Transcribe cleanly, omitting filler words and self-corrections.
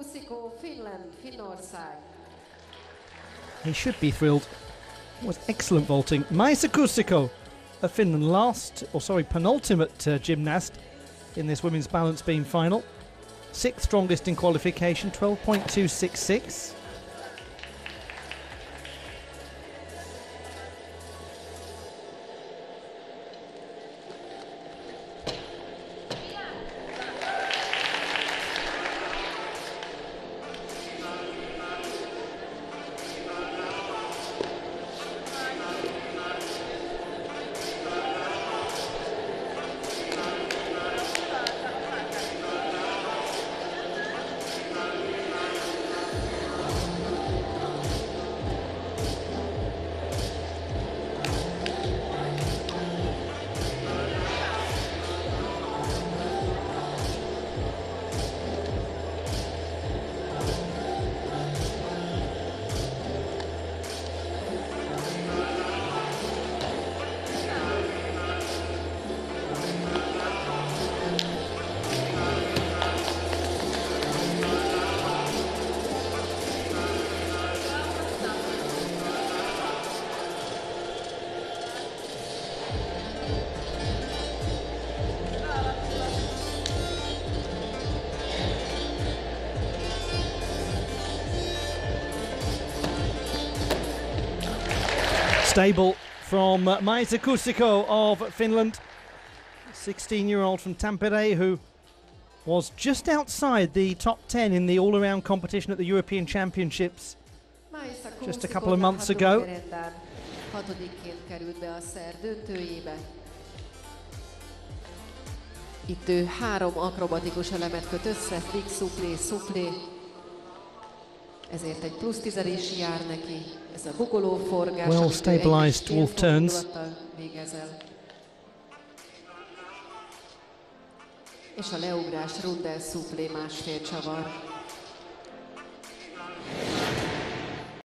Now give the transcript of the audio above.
Kuusikko, Finland, Finnország. He should be thrilled. It was excellent vaulting. Maisa Kuusikko of Finland, penultimate gymnast in this women's balance beam final. 6th strongest in qualification, 12.266. Stable from Maisa Kuusikko of Finland, 16-year-old from Tampere who was just outside the top 10 in the all-around competition at the European Championships just a couple of months ago. Itt ő 3 akrobatikus elemet köt össze, flick, soufflé, soufflé. Ezért egy plusz 10 is jár neki. Ez a bugoló forgás, well stabilized wolf turns. És a leugrás rundel soufflé 1,5 csavar.